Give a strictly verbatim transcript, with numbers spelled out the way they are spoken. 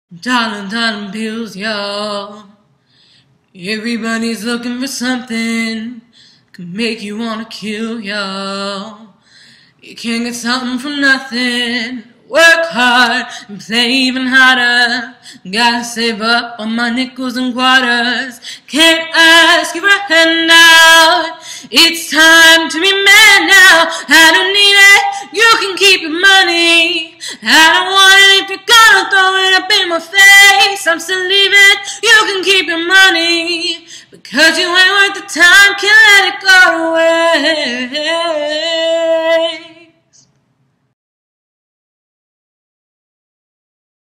Dollar, dollar bills, y'all. Everybody's looking for something can make you wanna kill, y'all. You can't get something from nothing. Work hard and play even harder. Gotta save up on my nickels and quarters. Can't ask you for a handout. It's time to be mad now. I don't need it. You can keep your money. I don't want it if you're gonna throw it up in my face. I'm still leaving. You can keep your money. Because you ain't worth the time, can't let it go away.